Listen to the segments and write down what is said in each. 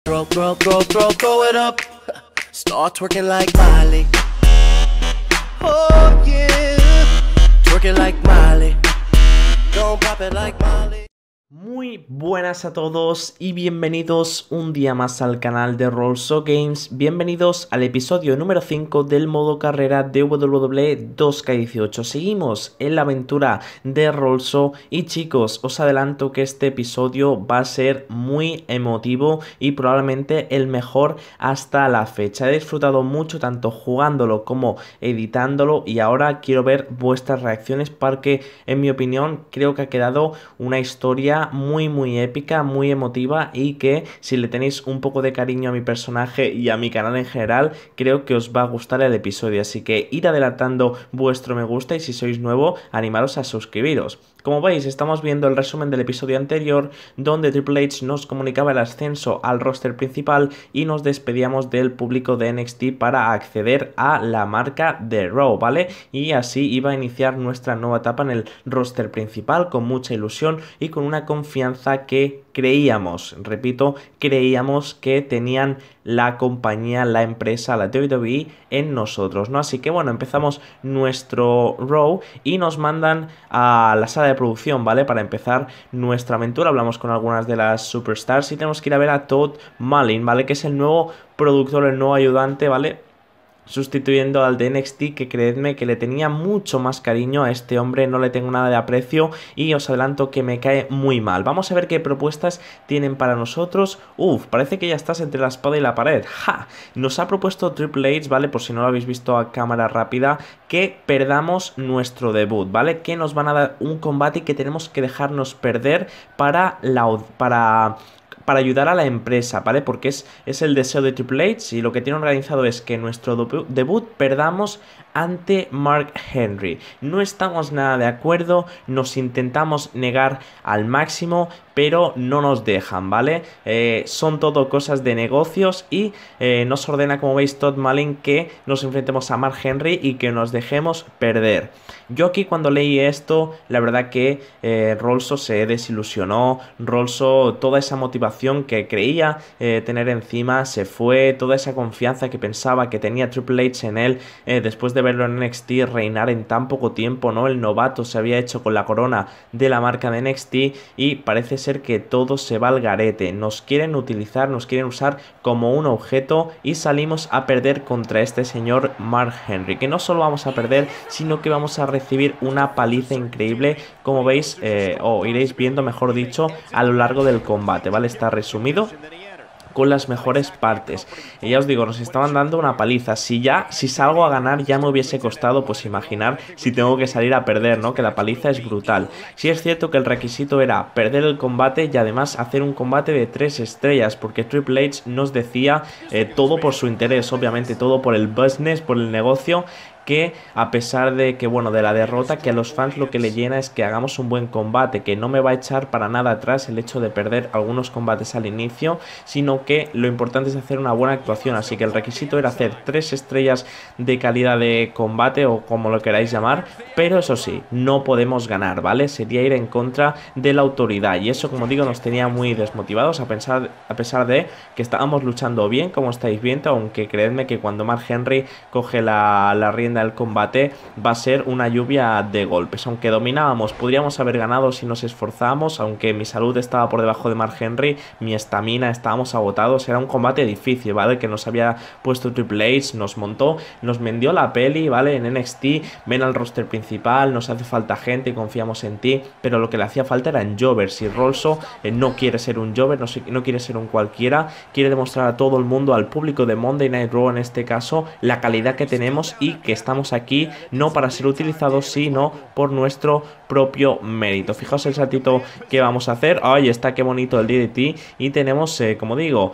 Throw it up. Start twerking like Miley. Oh yeah. Twerking like Miley. Don't pop it like Miley. Muy buenas a todos y bienvenidos un día más al canal de Rolso Games. Bienvenidos al episodio número 5 del modo carrera de WWE 2K18. Seguimos en la aventura de Rolso y chicos, os adelanto que este episodio va a ser muy emotivo y probablemente el mejor hasta la fecha. He disfrutado mucho tanto jugándolo como editándolo y ahora quiero ver vuestras reacciones porque en mi opinión creo que ha quedado una historia muy épica, muy emotiva y que si le tenéis un poco de cariño a mi personaje y a mi canal en general, creo que os va a gustar el episodio, así que ir adelantando vuestro me gusta y si sois nuevo, animaros a suscribiros. Como veis, estamos viendo el resumen del episodio anterior donde Triple H nos comunicaba el ascenso al roster principal y nos despedíamos del público de NXT para acceder a la marca de Raw, ¿vale? Y así iba a iniciar nuestra nueva etapa en el roster principal con mucha ilusión y con una confianza que creíamos, repito, creíamos que tenían la compañía, la empresa, la WWE en nosotros, ¿no? Así que bueno, empezamos nuestro Raw y nos mandan a la sala de producción, ¿vale? Para empezar nuestra aventura, hablamos con algunas de las superstars y tenemos que ir a ver a Todd Mullin, ¿vale? Que es el nuevo productor, el nuevo ayudante, ¿vale? Sustituyendo al de NXT, que creedme que le tenía mucho más cariño a este hombre, no le tengo nada de aprecio y os adelanto que me cae muy mal. Vamos a ver qué propuestas tienen para nosotros. Parece que ya estás entre la espada y la pared. ¡Ja! Nos ha propuesto Triple H, ¿vale? Por si no lo habéis visto a cámara rápida, que perdamos nuestro debut, ¿vale? Que nos van a dar un combate y que tenemos que dejarnos perder para ayudar a la empresa, ¿vale? Porque es el deseo de Triple H y lo que tiene organizado es que nuestro debut perdamos ante Mark Henry. No estamos nada de acuerdo, nos intentamos negar al máximo, pero no nos dejan, ¿vale? Son todo cosas de negocios y nos ordena, como veis, Todd Mullin que nos enfrentemos a Mark Henry y que nos dejemos perder. Yo aquí cuando leí esto, la verdad que Rolso se desilusionó, Rolso, toda esa motivación que creía tener encima se fue, toda esa confianza que pensaba que tenía Triple H en él, después de verlo en NXT reinar en tan poco tiempo, ¿no? El novato se había hecho con la corona de la marca de NXT y parece ser que todo se va al garete, nos quieren utilizar, nos quieren usar como un objeto y salimos a perder contra este señor Mark Henry, que no solo vamos a perder, sino que vamos a recibir una paliza increíble, como veis, o iréis viendo, mejor dicho, a lo largo del combate, ¿vale? Está resumido con las mejores partes. Y ya os digo, nos estaban dando una paliza. Si salgo a ganar ya me hubiese costado, pues imaginar si tengo que salir a perder, ¿no? Que la paliza es brutal. Sí es cierto que el requisito era perder el combate y además hacer un combate de 3 estrellas, porque Triple H nos decía todo por su interés, obviamente todo por el business, por el negocio, que a pesar de que, bueno, de la derrota, que a los fans lo que le llena es que hagamos un buen combate, que no me va a echar para nada atrás el hecho de perder algunos combates al inicio, sino que lo importante es hacer una buena actuación, así que el requisito era hacer 3 estrellas de calidad de combate o como lo queráis llamar, pero eso sí, no podemos ganar, ¿vale? Sería ir en contra de la autoridad y eso, como digo, nos tenía muy desmotivados a pesar de que estábamos luchando bien, como estáis viendo, aunque creedme que cuando Mark Henry coge la rienda del combate va a ser una lluvia de golpes. Aunque dominábamos, podríamos haber ganado si nos esforzamos, aunque mi salud estaba por debajo de Mark Henry, mi estamina, estábamos agotados, era un combate difícil, ¿vale? Que nos había puesto Triple H, nos montó, nos vendió la peli, ¿vale? En NXT, ven al roster principal, nos hace falta gente, confiamos en ti, pero lo que le hacía falta eran jovers y Rolso no quiere ser un jover, no quiere ser un cualquiera, quiere demostrar a todo el mundo, al público de Monday Night Raw en este caso, la calidad que tenemos y que estamos aquí no para ser utilizados, sino por nuestro propio mérito. Fijaos el saltito que vamos a hacer. Ahí está, qué bonito el DDT. Y tenemos, como digo,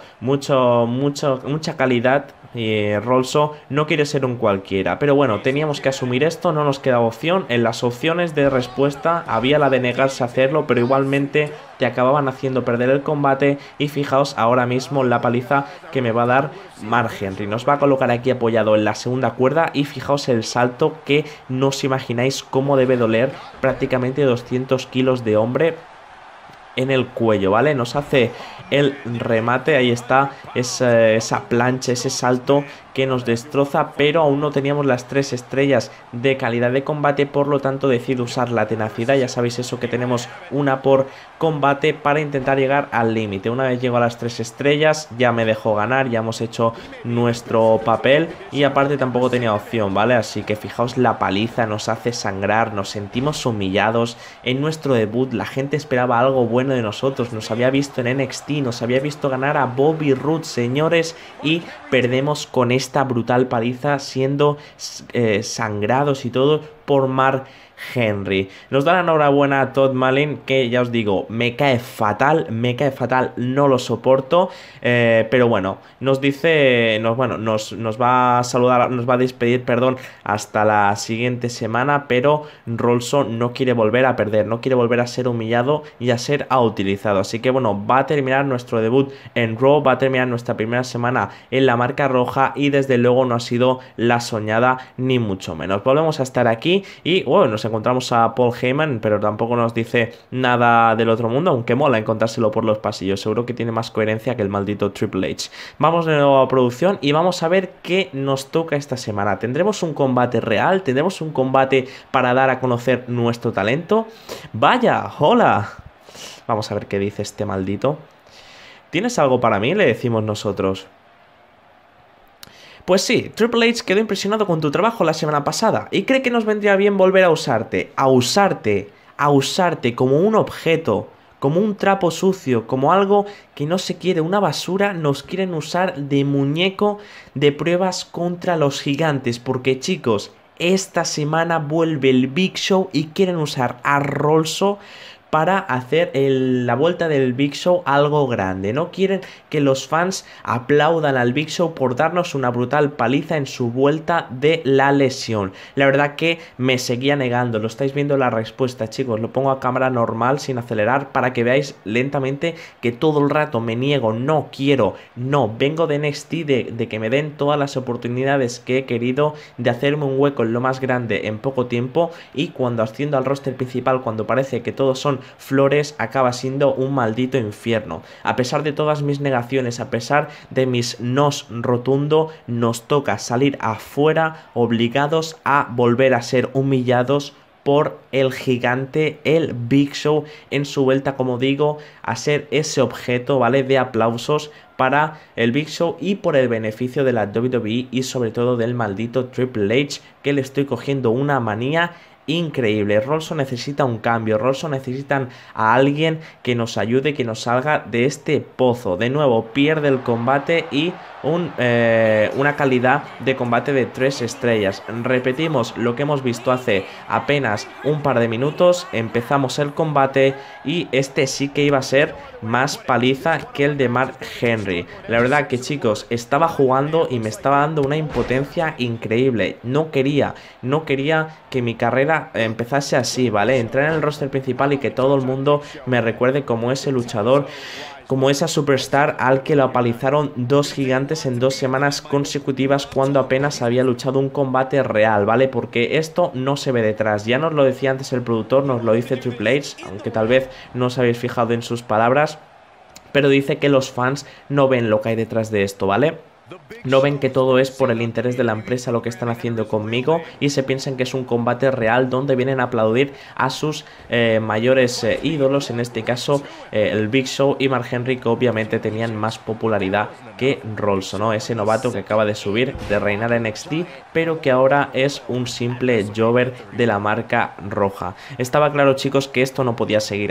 mucha calidad. Rolso no quiere ser un cualquiera, pero bueno, teníamos que asumir esto, no nos quedaba opción. En las opciones de respuesta había la de negarse a hacerlo, pero igualmente te acababan haciendo perder el combate. Y fijaos ahora mismo la paliza que me va a dar Mark Henry. Nos va a colocar aquí apoyado en la segunda cuerda y fijaos el salto, que no os imagináis cómo debe doler, prácticamente 200 kilos de hombre. en el cuello, ¿vale? Nos hace el remate, ahí está, esa plancha, ese salto que nos destroza, pero aún no teníamos las 3 estrellas de calidad de combate, por lo tanto decido usar la tenacidad. Ya sabéis eso, que tenemos una por combate para intentar llegar al límite. Una vez llego a las 3 estrellas ya me dejó ganar, ya hemos hecho nuestro papel y aparte tampoco tenía opción, ¿vale? Así que fijaos la paliza, nos hace sangrar, nos sentimos humillados. En nuestro debut la gente esperaba algo bueno de nosotros, nos había visto en NXT, nos había visto ganar a Bobby Roode, señores, y perdemos con esta brutal paliza, siendo sangrados y todo por Mark Henry. Nos da la enhorabuena a Todd Mullen, que ya os digo, me cae fatal, no lo soporto, pero bueno, nos dice, nos va a saludar, nos va a despedir, perdón, hasta la siguiente semana, pero Rolso no quiere volver a perder, no quiere volver a ser humillado y a ser utilizado, así que bueno, va a terminar nuestro debut en Raw, va a terminar nuestra primera semana en la marca roja y desde luego no ha sido la soñada ni mucho menos. Volvemos a estar aquí y bueno, nos encontramos a Paul Heyman, pero tampoco nos dice nada del otro mundo, aunque mola encontrárselo por los pasillos, seguro que tiene más coherencia que el maldito Triple H. Vamos de nuevo a producción y vamos a ver qué nos toca esta semana. ¿Tendremos un combate real? ¿Tendremos un combate para dar a conocer nuestro talento? ¡Vaya! ¡Hola! Vamos a ver qué dice este maldito. ¿Tienes algo para mí?, le decimos nosotros. Pues sí, Triple H quedó impresionado con tu trabajo la semana pasada y cree que nos vendría bien volver a usarte como un objeto, como un trapo sucio, como algo que no se quiere, una basura. Nos quieren usar de muñeco de pruebas contra los gigantes, porque chicos, esta semana vuelve el Big Show y quieren usar a Rolso para hacer la vuelta del Big Show algo grande. No quieren que los fans aplaudan al Big Show por darnos una brutal paliza en su vuelta de la lesión. La verdad que me seguía negando. Lo estáis viendo la respuesta, chicos. Lo pongo a cámara normal sin acelerar para que veáis lentamente que todo el rato me niego. No quiero, no. Vengo de NXT de que me den todas las oportunidades que he querido, de hacerme un hueco en lo más grande en poco tiempo, y cuando asciendo al roster principal, cuando parece que todos son flores, acaba siendo un maldito infierno. A pesar de todas mis negaciones, a pesar de mis nos rotundo, nos toca salir afuera obligados a volver a ser humillados por el gigante, el Big Show, en su vuelta, como digo, a ser ese objeto, ¿vale?, de aplausos para el Big Show y por el beneficio de la WWE y sobre todo del maldito Triple H, que le estoy cogiendo una manía increíble. Rolso necesita un cambio, Rolso necesitan a alguien que nos ayude, que nos salga de este pozo. De nuevo pierde el combate y una calidad de combate de 3 estrellas. Repetimos lo que hemos visto hace apenas un par de minutos. Empezamos el combate y este sí que iba a ser más paliza que el de Mark Henry. La verdad que, chicos, estaba jugando y me estaba dando una impotencia increíble. No quería que mi carrera empezase así, ¿vale? Entrar en el roster principal y que todo el mundo me recuerde como ese luchador, como esa superstar al que lo apalizaron 2 gigantes en 2 semanas consecutivas cuando apenas había luchado un combate real, ¿vale? Porque esto no se ve detrás. Ya nos lo decía antes el productor, nos lo dice Triple H, aunque tal vez no os habéis fijado en sus palabras, pero dice que los fans no ven lo que hay detrás de esto, ¿vale? No ven que todo es por el interés de la empresa lo que están haciendo conmigo y se piensan que es un combate real donde vienen a aplaudir a sus mayores ídolos, en este caso el Big Show y Mark Henry, que obviamente tenían más popularidad que Rolso, ¿no? Ese novato que acaba de subir, de reinar en NXT, pero que ahora es un simple jobber de la marca roja. Estaba claro, chicos, que esto no podía seguir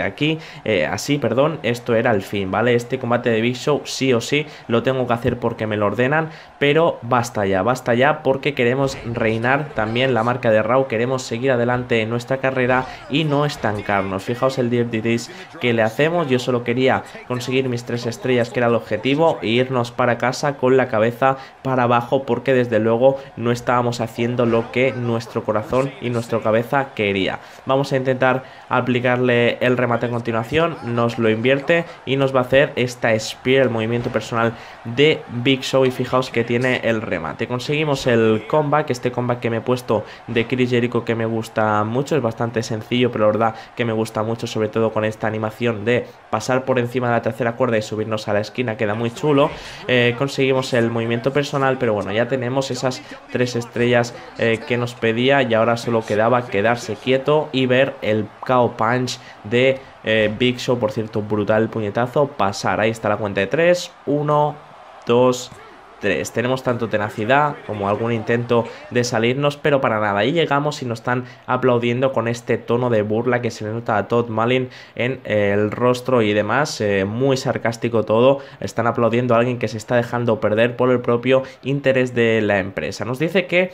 esto era el fin, ¿vale? Este combate de Big Show sí o sí lo tengo que hacer porque me lo ordena, pero basta ya, porque queremos reinar también la marca de Raw, queremos seguir adelante en nuestra carrera y no estancarnos. Fijaos el Dirty Deeds que le hacemos. Yo solo quería conseguir mis 3 estrellas, que era el objetivo, e irnos para casa con la cabeza para abajo, porque desde luego no estábamos haciendo lo que nuestro corazón y nuestra cabeza quería. Vamos a intentar aplicarle el remate a continuación, nos lo invierte y nos va a hacer esta Spear, el movimiento personal de Big Show, y fijaos que tiene el remate. Conseguimos el comeback, este comeback que me he puesto de Chris Jericho, que me gusta mucho, es bastante sencillo, pero la verdad que me gusta mucho, sobre todo con esta animación de pasar por encima de la tercera cuerda y subirnos a la esquina, queda muy chulo. Conseguimos el movimiento personal, pero bueno, ya tenemos esas 3 estrellas que nos pedía, y ahora solo quedaba quedarse quieto y ver el KO Punch de Big Show. Por cierto, brutal puñetazo, pasar, ahí está la cuenta de 3, 1, 2, 3. Tenemos tanto tenacidad como algún intento de salirnos, pero para nada. Ahí llegamos y nos están aplaudiendo con este tono de burla que se le nota a Todd Mullin en el rostro y demás, muy sarcástico todo. Están aplaudiendo a alguien que se está dejando perder por el propio interés de la empresa. Nos dice que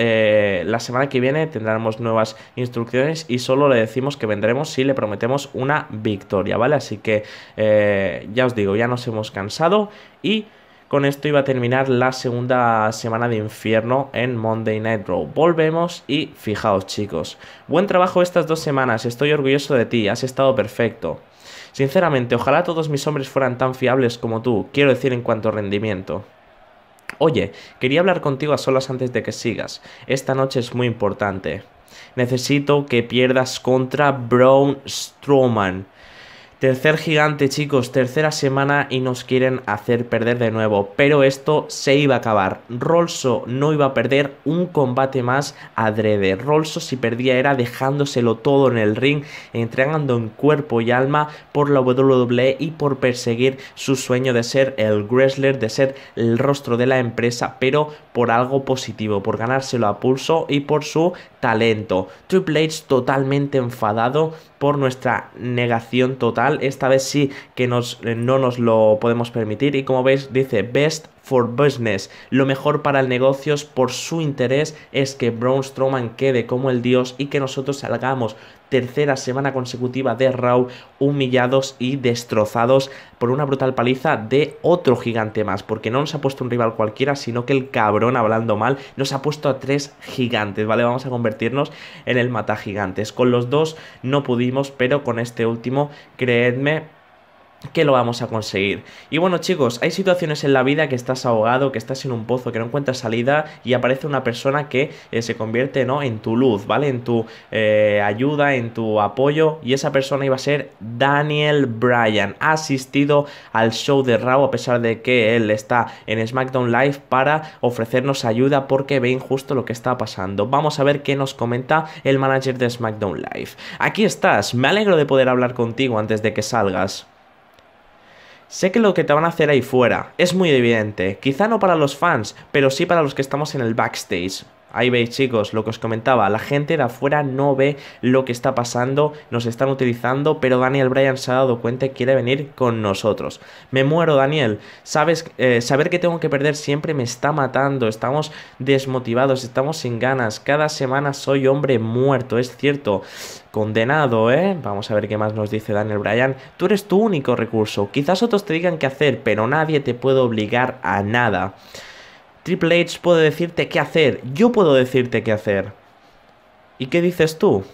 la semana que viene tendremos nuevas instrucciones y solo le decimos que vendremos si le prometemos una victoria, ¿vale? Así que ya os digo, ya nos hemos cansado y con esto iba a terminar la segunda semana de infierno en Monday Night Raw. Volvemos y fijaos, chicos, buen trabajo estas 2 semanas, estoy orgulloso de ti, has estado perfecto. Sinceramente, ojalá todos mis hombres fueran tan fiables como tú, quiero decir en cuanto a rendimiento. Oye, quería hablar contigo a solas antes de que sigas, esta noche es muy importante. Necesito que pierdas contra Braun Strowman. Tercer gigante, chicos, tercera semana y nos quieren hacer perder de nuevo, pero esto se iba a acabar. Rolso no iba a perder un combate más adrede. Rolso, si perdía, era dejándoselo todo en el ring, entregando en cuerpo y alma por la WWE y por perseguir su sueño de ser el wrestler, de ser el rostro de la empresa, pero por algo positivo, por ganárselo a pulso y por su talento. Triple H totalmente enfadado por nuestra negación total. Esta vez sí que no nos lo podemos permitir, y como veis dice best for business, lo mejor para el negocio. Por su interés es que Braun Strowman quede como el dios y que nosotros salgamos tercera semana consecutiva de Raw humillados y destrozados por una brutal paliza de otro gigante más, porque no nos ha puesto un rival cualquiera, sino que el cabrón, hablando mal, nos ha puesto a 3 gigantes, ¿vale? Vamos a convertirnos en el mata gigantes. Con los 2 no pudimos, pero con este último, creedme que lo vamos a conseguir. Y bueno, chicos, hay situaciones en la vida que estás ahogado, que estás en un pozo, que no encuentras salida, y aparece una persona que se convierte, ¿no?, en tu luz, ¿vale? En tu ayuda, en tu apoyo, y esa persona iba a ser Daniel Bryan. Ha asistido al show de Raw a pesar de que él está en SmackDown Live para ofrecernos ayuda porque ve injusto lo que está pasando. Vamos a ver qué nos comenta el manager de SmackDown Live. Aquí estás, me alegro de poder hablar contigo antes de que salgas. Sé que lo que te van a hacer ahí fuera es muy evidente, quizá no para los fans, pero sí para los que estamos en el backstage. Ahí veis, chicos, lo que os comentaba, la gente de afuera no ve lo que está pasando, nos están utilizando, pero Daniel Bryan se ha dado cuenta y quiere venir con nosotros. Me muero, Daniel, sabes, saber que tengo que perder siempre me está matando, estamos desmotivados, estamos sin ganas, cada semana soy hombre muerto, es cierto, condenado, ¿eh? Vamos a ver qué más nos dice Daniel Bryan. Tú eres tu único recurso, quizás otros te digan qué hacer, pero nadie te puede obligar a nada. Triple H puede decirte qué hacer, yo puedo decirte qué hacer. ¿Y qué dices tú?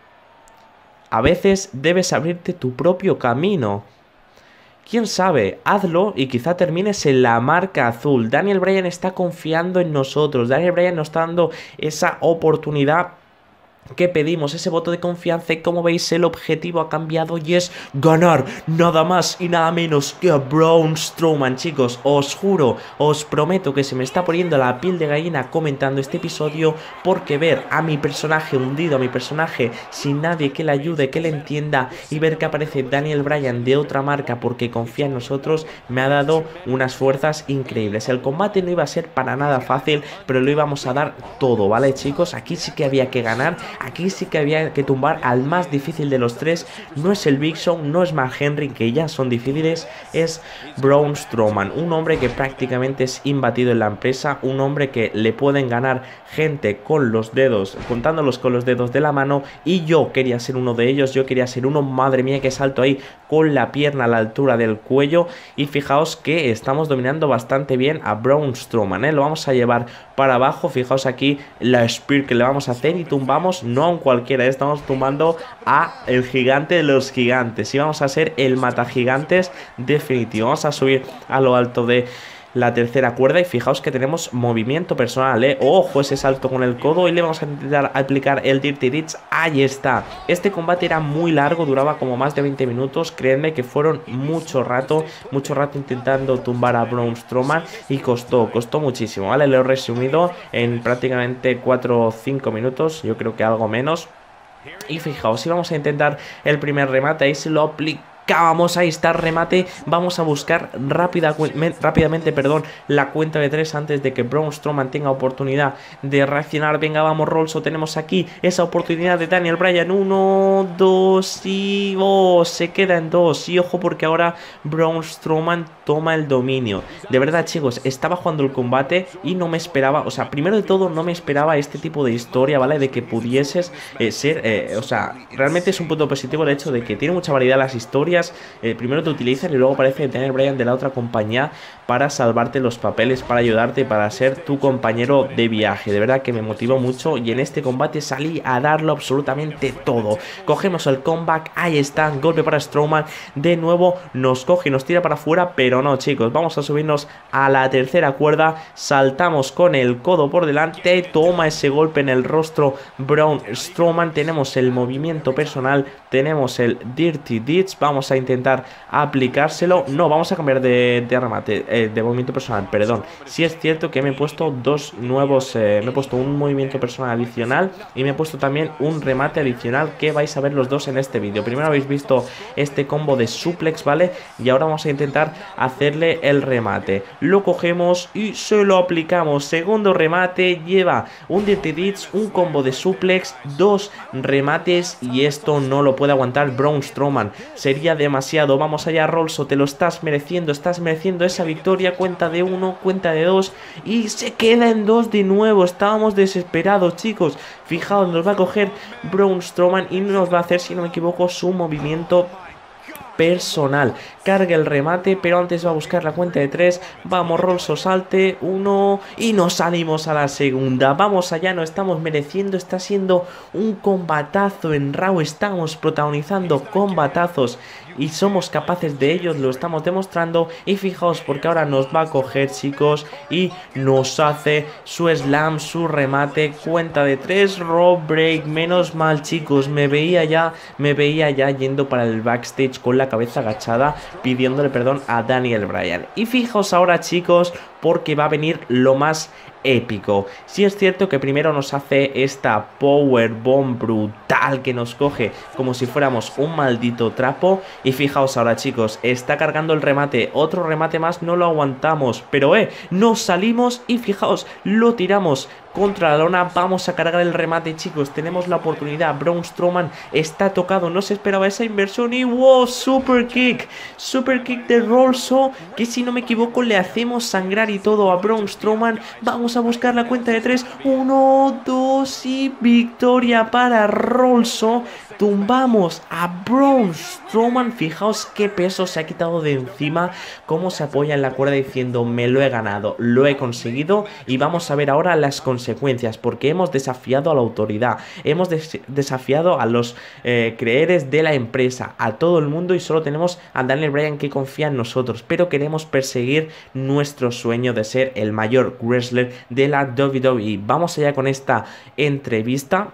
A veces debes abrirte tu propio camino. ¿Quién sabe? Hazlo y quizá termines en la marca azul. Daniel Bryan está confiando en nosotros. Daniel Bryan nos está dando esa oportunidad que pedimos, ese voto de confianza, y como veis el objetivo ha cambiado y es ganar nada más y nada menos que a Braun Strowman. Chicos, os juro, os prometo que se me está poniendo la piel de gallina comentando este episodio, porque ver a mi personaje hundido, a mi personaje sin nadie que le ayude, que le entienda, y ver que aparece Daniel Bryan de otra marca porque confía en nosotros, me ha dado unas fuerzas increíbles. El combate no iba a ser para nada fácil, pero lo íbamos a dar todo, ¿vale, chicos? Aquí sí que había que ganar. Aquí sí que había que tumbar al más difícil de los 3. No es el Big Show, no es Mark Henry, que ya son difíciles, es Braun Strowman, un hombre que prácticamente es imbatido en la empresa, un hombre que le pueden ganar gente con los dedos, contándolos con los dedos de la mano, y yo quería ser uno de ellos. Yo quería ser uno, madre mía, que salto ahí con la pierna a la altura del cuello, y fijaos que estamos dominando bastante bien a Braun Strowman, ¿eh? Lo vamos a llevar para abajo, fijaos aquí la spear que le vamos a hacer, y tumbamos no a un cualquiera, estamos tumbando a el gigante de los gigantes, y vamos a ser el mata gigantes definitivo. Vamos a subir a lo alto de la tercera cuerda y fijaos que tenemos movimiento personal, ojo ese salto con el codo y le vamos a intentar aplicar el Dirty Deeds. Ahí está. Este combate era muy largo, duraba como más de 20 minutos, créanme que fueron mucho rato intentando tumbar a Braun Strowman y costó muchísimo, ¿vale? Lo he resumido en prácticamente 4 o 5 minutos, yo creo que algo menos. Y fijaos, si vamos a intentar el primer remate, ahí se lo aplicamos. Ahí está, remate. Vamos a buscar rápidamente, la cuenta de 3 antes de que Braun Strowman tenga oportunidad de reaccionar. Venga, vamos, Rolso, tenemos aquí esa oportunidad de Daniel Bryan. 1, 2 y... oh, se queda en 2. Y ojo porque ahora Braun Strowman toma el dominio. De verdad, chicos, estaba jugando el combate y no me esperaba, o sea, primero de todo no me esperaba este tipo de historia, ¿vale? De que pudieses ser, o sea, realmente es un punto positivo el hecho de que tiene mucha variedad las historias. Primero te utilizan y luego parece tener Bryan de la otra compañía para salvarte los papeles, para ayudarte, para ser tu compañero de viaje. De verdad que me motivó mucho y en este combate salí a darlo absolutamente todo. Cogemos el comeback, ahí está, golpe para Strowman, de nuevo nos coge y nos tira para afuera, pero no, chicos, vamos a subirnos a la tercera cuerda, saltamos con el codo por delante, toma ese golpe en el rostro Braun Strowman, tenemos el movimiento personal, tenemos el Dirty Deeds, vamos a intentar aplicárselo, no, vamos a cambiar de remate, de movimiento personal, perdón. Sí es cierto que me he puesto dos nuevos, me he puesto un movimiento personal adicional y me he puesto también un remate adicional que vais a ver los dos en este vídeo. Primero habéis visto este combo de suplex, ¿vale? Y ahora vamos a intentar hacerle el remate. Lo cogemos y se lo aplicamos. Segundo remate, lleva un Dirty Deeds, un combo de suplex, dos remates y esto no lo puede aguantar Braun Strowman. Sería demasiado. Vamos allá, Rolso, te lo estás mereciendo esa victoria. Cuenta de 1, cuenta de 2 y se queda en 2 de nuevo. Estábamos desesperados, chicos. Fijaos, nos va a coger Braun Strowman y nos va a hacer, si no me equivoco, su movimiento personal. Carga el remate, pero antes va a buscar la cuenta de 3. Vamos, Rolso, salte. 1 y nos salimos a la segunda. Vamos allá, nos estamos mereciendo. Está siendo un combatazo en Raw. Estamos protagonizando combatazos y somos capaces de ellos, lo estamos demostrando. Y fijaos porque ahora nos va a coger, chicos, y nos hace su slam, su remate, cuenta de 3, rope break. Menos mal, chicos, me veía ya yendo para el backstage con la cabeza agachada pidiéndole perdón a Daniel Bryan. Y fijaos ahora, chicos, porque va a venir lo más épico. Sí es cierto que primero nos hace esta powerbomb brutal que nos coge como si fuéramos un maldito trapo. Y fijaos ahora, chicos, está cargando el remate, otro remate más, no lo aguantamos, pero nos salimos y fijaos, lo tiramos contra la lona. Vamos a cargar el remate, chicos, tenemos la oportunidad. Braun Strowman está tocado, no se esperaba esa inversión y wow, super kick de Rolso, que si no me equivoco le hacemos sangrar y todo a Braun Strowman. Vamos a buscar la cuenta de 3, 1, 2 y victoria para Rolso. Tumbamos a Braun Strowman. Fijaos qué peso se ha quitado de encima, cómo se apoya en la cuerda diciendo me lo he ganado, lo he conseguido. Y vamos a ver ahora las consecuencias, porque hemos desafiado a la autoridad, hemos desafiado a los creadores de la empresa, a todo el mundo, y solo tenemos a Daniel Bryan que confía en nosotros, pero queremos perseguir nuestro sueño de ser el mayor wrestler de la WWE. Vamos allá con esta entrevista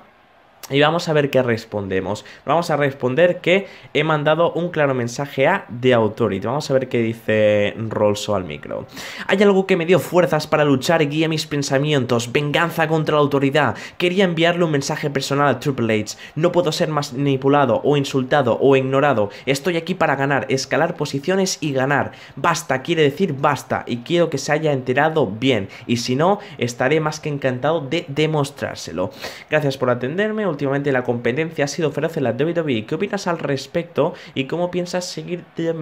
y vamos a ver qué respondemos. Vamos a responder que he mandado un claro mensaje a The Authority. Vamos a ver qué dice Rolso al micro. Hay algo que me dio fuerzas para luchar y guía mis pensamientos. Venganza contra la autoridad. Quería enviarle un mensaje personal a Triple H. No puedo ser manipulado o insultado o ignorado. Estoy aquí para ganar, escalar posiciones y ganar. Basta quiere decir basta, y quiero que se haya enterado bien. Y si no, estaré más que encantado de demostrárselo. Gracias por atenderme. Últimamente la competencia ha sido feroz en la WWE. ¿Qué opinas al respecto y cómo piensas seguir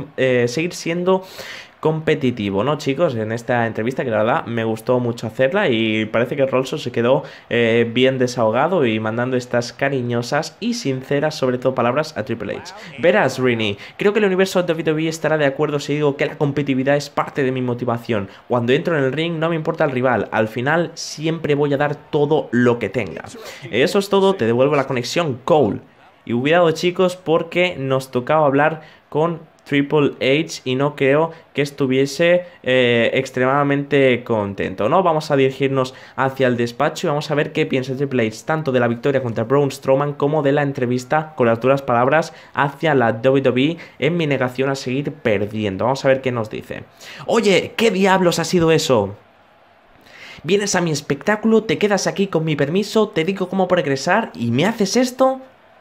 siendo competitivo, ¿no, chicos? En esta entrevista, que la verdad me gustó mucho hacerla, y parece que Rolso se quedó bien desahogado y mandando estas cariñosas y sinceras, sobre todo, palabras a Triple H. Verás, Rini, creo que el universo de WWE estará de acuerdo si digo que la competitividad es parte de mi motivación. Cuando entro en el ring no me importa el rival, al final siempre voy a dar todo lo que tenga. Eso es todo, te devuelvo la conexión, Cole. Y cuidado, chicos, porque nos tocaba hablar con Triple H y no creo que estuviese extremadamente contento, ¿no? Vamos a dirigirnos hacia el despacho y vamos a ver qué piensa Triple H tanto de la victoria contra Braun Strowman como de la entrevista con las duras palabras hacia la WWE en mi negación a seguir perdiendo. Vamos a ver qué nos dice. Oye, ¿qué diablos ha sido eso? Vienes a mi espectáculo, te quedas aquí con mi permiso, te digo cómo progresar y ¿me haces esto?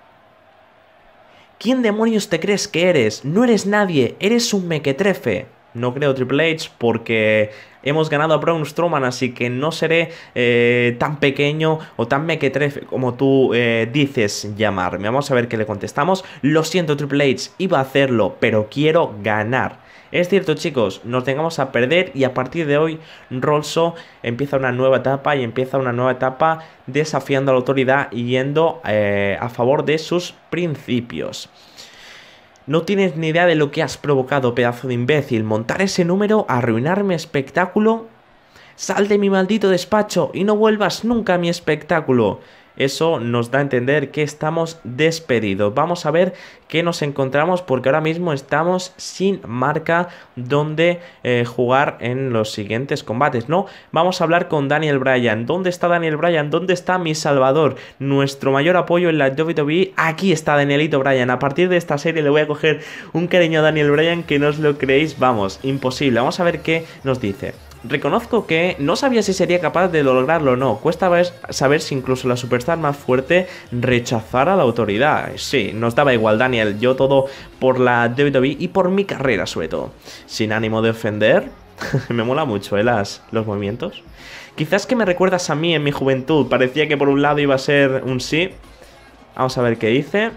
¿Quién demonios te crees que eres? No eres nadie, eres un mequetrefe. No creo Triple H porque hemos ganado a Braun Strowman, así que no seré tan pequeño o tan mequetrefe como tú dices llamarme. Vamos a ver qué le contestamos. Lo siento Triple H, iba a hacerlo, pero quiero ganar. Es cierto chicos, nos tengamos a perder y a partir de hoy Rolso empieza una nueva etapa y empieza una nueva etapa desafiando a la autoridad y yendo a favor de sus principios. No tienes ni idea de lo que has provocado, pedazo de imbécil. Montar ese número, arruinarme espectáculo. Sal de mi maldito despacho y no vuelvas nunca a mi espectáculo. Eso nos da a entender que estamos despedidos. Vamos a ver qué nos encontramos porque ahora mismo estamos sin marca donde jugar en los siguientes combates, ¿no? Vamos a hablar con Daniel Bryan. ¿Dónde está Daniel Bryan? ¿Dónde está mi salvador? Nuestro mayor apoyo en la WWE. Aquí está Danielito Bryan. A partir de esta serie le voy a coger un cariño a Daniel Bryan que no os lo creéis. Vamos, imposible. Vamos a ver qué nos dice. Reconozco que no sabía si sería capaz de lograrlo o no. Cuesta saber si incluso la superstar más fuerte rechazara a la autoridad. Sí, nos daba igual, Daniel. Yo todo por la WWE y por mi carrera, sobre todo. Sin ánimo de ofender. Me mola mucho, los movimientos. Quizás que me recuerdas a mí en mi juventud. Parecía que por un lado iba a ser un sí. Vamos a ver qué dice.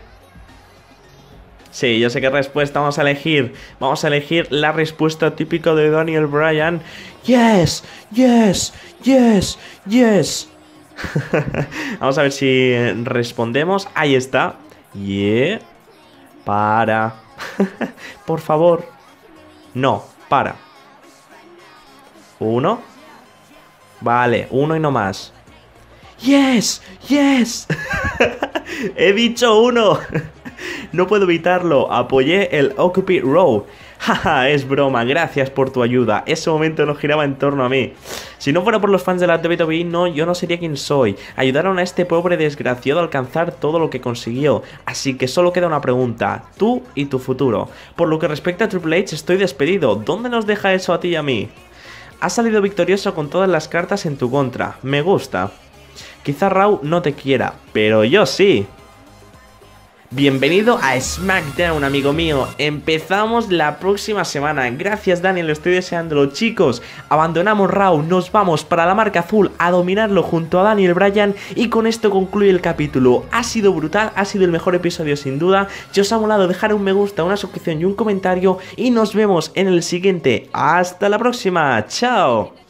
Sí, yo sé qué respuesta vamos a elegir. Vamos a elegir la respuesta típica de Daniel Bryan. Yes, yes, yes, yes. Vamos a ver si respondemos. Ahí está. Yeah. Para. Por favor. No, para. 1. Vale, 1 y no más. Yes, yes. He dicho 1. No puedo evitarlo, apoyé el Occupy Row. Jaja, es broma, gracias por tu ayuda. Ese momento no giraba en torno a mí. Si no fuera por los fans de la WWE, yo no sería quien soy. Ayudaron a este pobre desgraciado a alcanzar todo lo que consiguió. Así que solo queda una pregunta, tú y tu futuro. Por lo que respecta a Triple H, estoy despedido. ¿Dónde nos deja eso a ti y a mí? Has salido victorioso con todas las cartas en tu contra. Me gusta. Quizá Raw no te quiera, pero yo sí. Bienvenido a SmackDown, amigo mío. Empezamos la próxima semana. Gracias, Daniel, estoy deseándolo. Chicos, abandonamos Raw, nos vamos para la marca azul a dominarlo junto a Daniel Bryan. Y con esto concluye el capítulo. Ha sido brutal, ha sido el mejor episodio sin duda. Si os ha molado, dejar un me gusta, una suscripción y un comentario. Y nos vemos en el siguiente. Hasta la próxima. Chao.